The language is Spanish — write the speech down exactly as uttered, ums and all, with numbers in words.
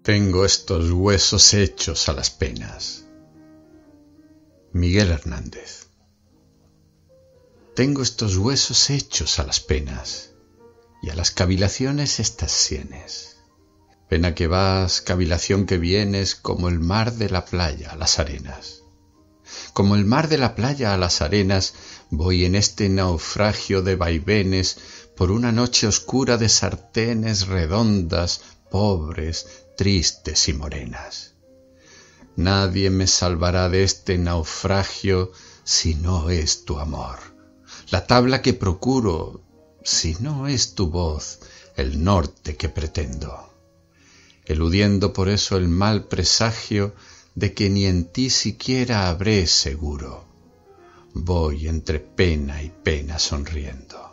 Tengo estos huesos hechos a las penas. Miguel Hernández. Tengo estos huesos hechos a las penas, y a las cavilaciones estas sienes. Pena que vas, cavilación que vienes, como el mar de la playa a las arenas. Como el mar de la playa a las arenas, voy en este naufragio de vaivenes por una noche oscura de sartenes redondas, pobres, tristes y morenas. Nadie me salvará de este naufragio si no es tu amor, la tabla que procuro, si no es tu voz, el norte que pretendo, eludiendo por eso el mal presagio de que ni en ti siquiera habré seguro. Voy entre pena y pena sonriendo.